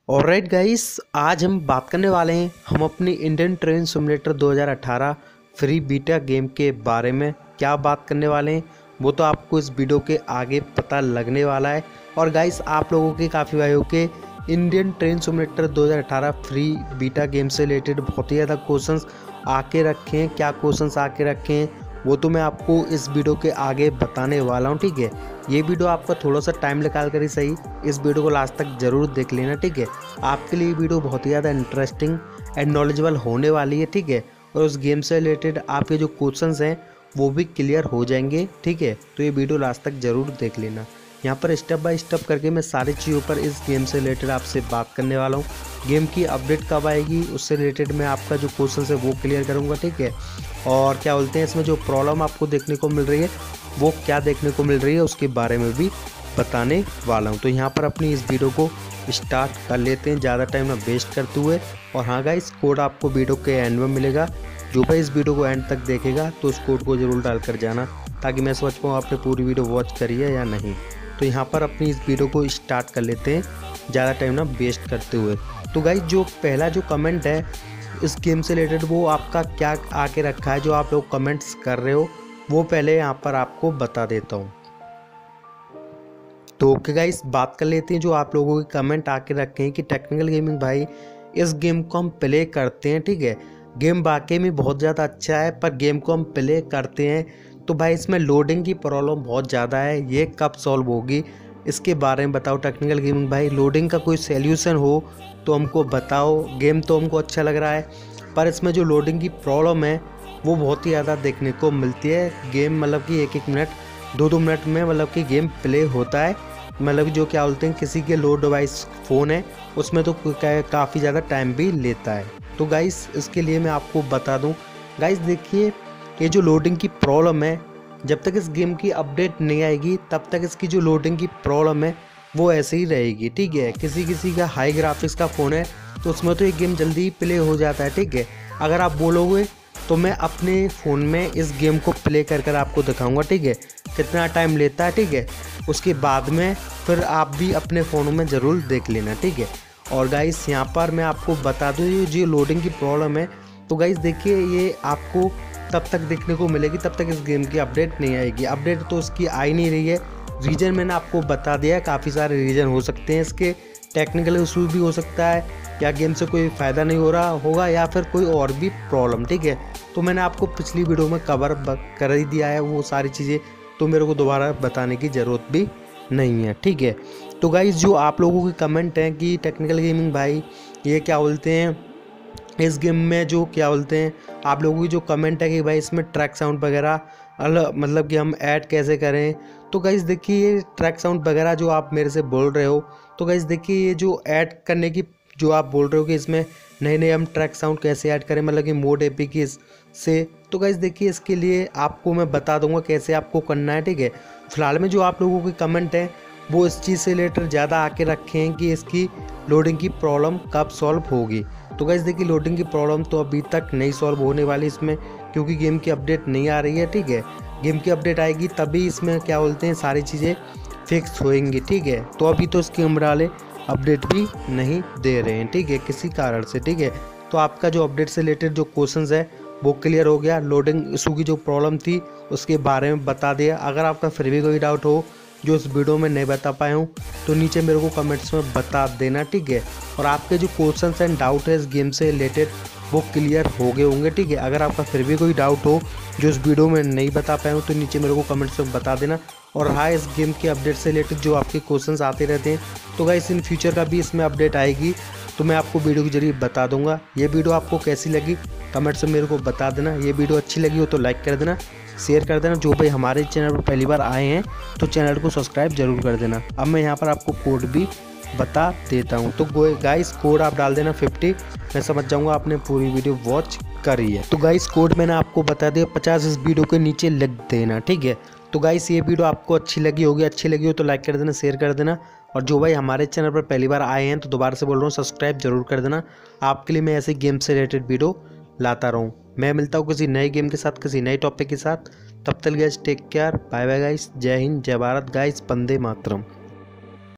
Alright guys, आज हम बात करने वाले हैं हम अपनी Indian train simulator 2018 free beta game के बारे में। क्या बात करने वाले हैं वो तो आपको इस वीडियो के आगे पता लगने वाला है। और गाइस, आप लोगों के काफ़ी भाइयों के Indian train simulator 2018 free beta game से रिलेटेड बहुत ही ज़्यादा क्वेश्चंस आके रखे हैं। क्या क्वेश्चंस आके रखे हैं वो तो मैं आपको इस वीडियो के आगे बताने वाला हूँ, ठीक है। ये वीडियो आपका थोड़ा सा टाइम निकाल कर ही सही इस वीडियो को लास्ट तक ज़रूर देख लेना, ठीक है। आपके लिए ये वीडियो बहुत ही ज़्यादा इंटरेस्टिंग एंड नॉलेजेबल होने वाली है, ठीक है। और उस गेम से रिलेटेड आपके जो क्वेश्चंस हैं वो भी क्लियर हो जाएंगे, ठीक है। तो ये वीडियो लास्ट तक ज़रूर देख लेना। यहाँ पर स्टेप बाय स्टेप करके मैं सारी चीज़ों पर इस गेम से रिलेटेड आपसे बात करने वाला हूँ। गेम की अपडेट कब आएगी उससे रिलेटेड मैं आपका जो क्वेश्चन है वो क्लियर करूँगा, ठीक है। और क्या बोलते हैं, इसमें जो प्रॉब्लम आपको देखने को मिल रही है वो क्या देखने को मिल रही है उसके बारे में भी बताने वाला हूँ। तो यहाँ पर अपनी इस वीडियो को स्टार्ट कर लेते हैं ज़्यादा टाइम ना वेस्ट करते हुए। और हाँ गाइस, कोड आपको वीडियो के एंड में मिलेगा। जो भाई इस वीडियो को एंड तक देखेगा तो उस कोड को ज़रूर डाल कर जाना ताकि मैं समझ पाऊँ आपने पूरी वीडियो वॉच करी है या नहीं। तो यहाँ पर अपनी इस वीडियो को स्टार्ट कर लेते हैं ज़्यादा टाइम ना वेस्ट करते हुए। तो गाइस, जो पहला जो कमेंट है इस गेम से रिलेटेड वो आपका क्या आके रखा है, जो आप लोग कमेंट्स कर रहे हो वो पहले यहाँ पर आपको बता देता हूँ। तो ओके गाइस, बात कर लेते हैं जो आप लोगों के कमेंट आके रखे हैं कि टेक्निकल गेमिंग भाई इस गेम को हम प्ले करते हैं, ठीक है। गेम वाकई में बहुत ज़्यादा अच्छा है, पर गेम को हम प्ले करते हैं तो भाई इसमें लोडिंग की प्रॉब्लम बहुत ज़्यादा है। ये कब सॉल्व होगी इसके बारे में बताओ टेक्निकल गेमिंग भाई। लोडिंग का कोई सॉल्यूशन हो तो हमको बताओ। गेम तो हमको अच्छा लग रहा है पर इसमें जो लोडिंग की प्रॉब्लम है वो बहुत ही ज़्यादा देखने को मिलती है। गेम मतलब कि एक मिनट 2 मिनट में मतलब कि गेम प्ले होता है। मतलब जो क्या बोलते हैं, किसी के लो डिवाइस फ़ोन है उसमें तो काफ़ी ज़्यादा टाइम भी लेता है। तो गाइस, इसके लिए मैं आपको बता दूं गाइस, देखिए ये जो लोडिंग की प्रॉब्लम है जब तक इस गेम की अपडेट नहीं आएगी तब तक इसकी जो लोडिंग की प्रॉब्लम है वो ऐसे ही रहेगी, ठीक है। किसी किसी का हाई ग्राफिक्स का फ़ोन है तो उसमें तो ये गेम जल्दी ही प्ले हो जाता है, ठीक है। अगर आप बोलोगे तो मैं अपने फ़ोन में इस गेम को प्ले कर आपको दिखाऊंगा, ठीक है, कितना टाइम लेता है, ठीक है। उसके बाद में फिर आप भी अपने फ़ोनों में ज़रूर देख लेना, ठीक है। और गाइस, यहाँ पर मैं आपको बता दूँ ये जो लोडिंग की प्रॉब्लम है तो गाइस देखिए ये आपको तब तक देखने को मिलेगी तब तक इस गेम की अपडेट नहीं आएगी। अपडेट तो उसकी आ ही नहीं रही है। रीज़न मैंने आपको बता दिया है, काफ़ी सारे रीज़न हो सकते हैं इसके। टेक्निकल इशू भी हो सकता है, या गेम से कोई फ़ायदा नहीं हो रहा होगा, या फिर कोई और भी प्रॉब्लम, ठीक है। तो मैंने आपको पिछली वीडियो में कवर कर ही दिया है वो सारी चीज़ें, तो मेरे को दोबारा बताने की ज़रूरत भी नहीं है, ठीक है। तो गाइस, जो आप लोगों के कमेंट हैं कि टेक्निकल गेमिंग भाई ये क्या बोलते हैं इस गेम में, जो क्या बोलते हैं आप लोगों की जो कमेंट है कि भाई इसमें ट्रैक साउंड वगैरह अलग मतलब कि हम ऐड कैसे करें। तो गाइस देखिए ये ट्रैक साउंड वगैरह जो आप मेरे से बोल रहे हो, तो गाइस देखिए ये जो ऐड करने की जो आप बोल रहे हो कि इसमें नए नए हम ट्रैक साउंड कैसे ऐड करें, मतलब कि मोड एपी की से, तो गाइस देखिए इसके लिए आपको मैं बता दूंगा कैसे आपको करना है, ठीक है। फिलहाल में जो आप लोगों के कमेंट हैं वो इस चीज़ से रिलेटेड ज़्यादा आके रखे हैं कि इसकी लोडिंग की प्रॉब्लम कब सॉल्व होगी। तो गाइस देखिए लोडिंग की प्रॉब्लम तो अभी तक नहीं सॉल्व होने वाली इसमें, क्योंकि गेम की अपडेट नहीं आ रही है, ठीक है। गेम की अपडेट आएगी तभी इसमें क्या बोलते हैं सारी चीज़ें फिक्स होएंगी, ठीक है। तो अभी तो इसके गेम वाले अपडेट भी नहीं दे रहे हैं, ठीक है, किसी कारण से, ठीक है। तो आपका जो अपडेट से रिलेटेड जो क्वेश्चंस है वो क्लियर हो गया। लोडिंग इशू की जो प्रॉब्लम थी उसके बारे में बता दिया। अगर आपका फिर भी कोई डाउट हो जो इस वीडियो में नहीं बता पाए हूँ तो नीचे मेरे को कमेंट्स में बता देना, ठीक है। और आपके जो क्वेश्चंस एंड डाउट है इस गेम से रिलेटेड वो क्लियर हो गए होंगे, ठीक है। अगर आपका फिर भी कोई डाउट हो जो इस वीडियो में नहीं बता पाए हूँ तो नीचे मेरे को कमेंट्स में बता देना। और हाँ, इस गेम के अपडेट से रिलेटेड जो आपके क्वेश्चंस आते रहते हैं तो गाइस इन फ्यूचर का भी इसमें अपडेट आएगी तो मैं आपको वीडियो के जरिए बता दूंगा। ये वीडियो आपको कैसी लगी कमेंट्स में मेरे को बता देना। ये वीडियो अच्छी लगी हो तो लाइक कर देना, शेयर कर देना। जो भाई हमारे चैनल पर पहली बार आए हैं तो चैनल को सब्सक्राइब जरूर कर देना। अब मैं यहाँ पर आपको कोड भी बता देता हूँ। तो गाइस कोड आप डाल देना 50, मैं समझ जाऊँगा आपने पूरी वीडियो वॉच करी है। तो गाइस कोड मैंने आपको बता दिया 50 इस वीडियो के नीचे लिख देना, ठीक है। तो गाइस ये वीडियो आपको अच्छी लगी होगी, अच्छी लगी हो तो लाइक कर देना, शेयर कर देना। और जो भाई हमारे चैनल पर पहली बार आए हैं तो दोबारा से बोल रहा हूँ सब्सक्राइब जरूर कर देना। आपके लिए मैं ऐसे गेम से रिलेटेड वीडियो लाता रहूँ। मैं मिलता हूँ किसी नए गेम के साथ, किसी नए टॉपिक के साथ। तब तक guys take care, bye bye guys, जय हिंद, जय भारत गाइस, वंदे मातरम।